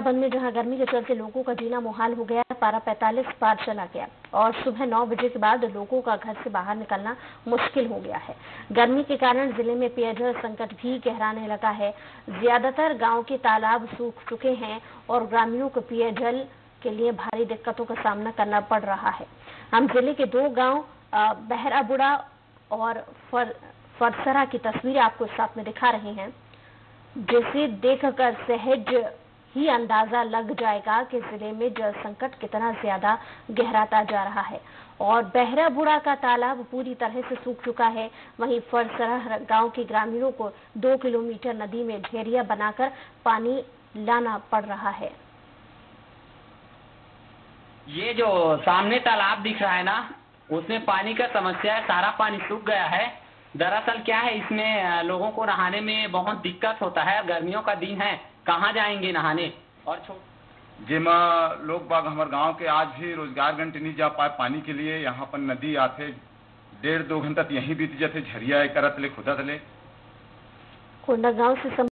कोंडाबंद में जहां गर्मी के चलते लोगों का जीना मुहाल हो गया, पारा 45 पार चला गया और सुबह 9 बजे के बाद लोगों का घर से बाहर निकलना मुश्किल हो गया है। गर्मी के कारण जिले में पेयजल संकट भी गहराने लगा है। ज्यादातर गांव के तालाब सूख चुके हैं और ग्रामीणों को पेयजल के लिए भारी दिक्कतों का सामना करना पड़ रहा है। हम जिले के 2 गांव बहराबुड़ा और फरसरा की तस्वीरें आपको साथ में दिखा रहे हैं, जिसे देखकर सहज ही अंदाजा लग जाएगा कि जिले में जल संकट कितना ज्यादा गहराता जा रहा है। और बहराबुड़ा का तालाब पूरी तरह से सूख चुका है। वहीं फरसरा गांव के ग्रामीणों को 2 किलोमीटर नदी में ढेरिया बनाकर पानी लाना पड़ रहा है। ये जो सामने तालाब दिख रहा है ना, उसमें पानी का समस्या है, सारा पानी सूख गया है। दरअसल क्या है, इसमें लोगों को नहाने में बहुत दिक्कत होता है। गर्मियों का दिन है, कहाँ जाएंगे नहाने। और जेमा लोग बाग हमारे गांव के आज भी रोजगार घंटे नहीं जा पाए पानी के लिए। यहाँ पर नदी आते 1.5-2 घंटा यहीं बीत जाते, झरिया करत ले खुदा ले। कोंडागांव से